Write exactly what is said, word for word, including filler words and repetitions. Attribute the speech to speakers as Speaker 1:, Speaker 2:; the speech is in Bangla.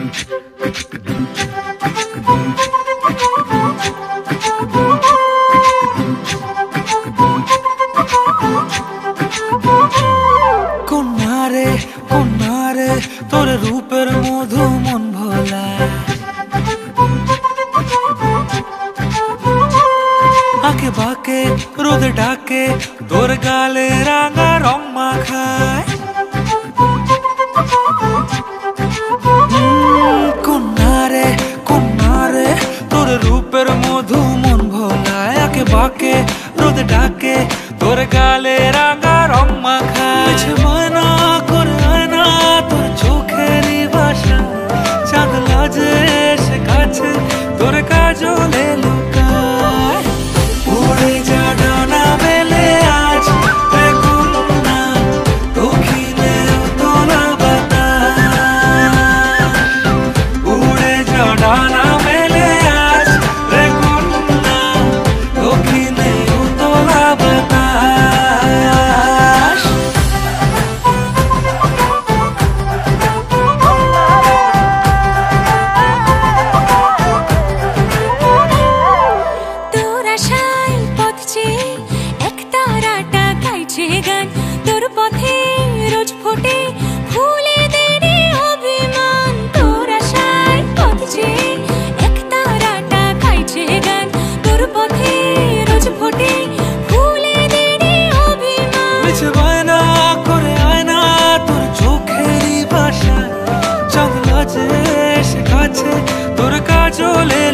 Speaker 1: কন্যারে কন্যারে তোর রূপের মধু মন ভোলা, আঁকে বাঁকে রোদে ডাকে তোর গালে রাঙা রং মাখায়। কন্যারে কন্যারে তোর রূপের মধু মন ভোলায়, আঁকে বাঁকে রোদে ডাকে তোর গালে রাঙা রং মাখায়। মানা করে আয়না তোর চোখেরই ভাষা, চাঁদ লাজে সে কাছে তোর কাজলে লুকায়। উড়ে যা ডানা মেলে আজ রে কন্যা, দক্ষিণে উতলা বাতাস। উড়ে যা ডানা মেলে আজ রে কন্যা, দক্ষিণে উতলা বাতাস।
Speaker 2: তোর আশায় পথ চেয়ে এক তারাটা গাইছে গান, তোর পথে রোজ ফোটে ফুলেদের অভিমান। তোর আশায় পথ চেয়ে এক তারাটা গাইছে গান, তোর পথে রোজ ফোটে ফুলেদের অভিমান।
Speaker 1: মিছে বায়না করে আয়না তোর চোখেরই ভাষা, চাঁদ লাজে সে কাছে তোর কাজলে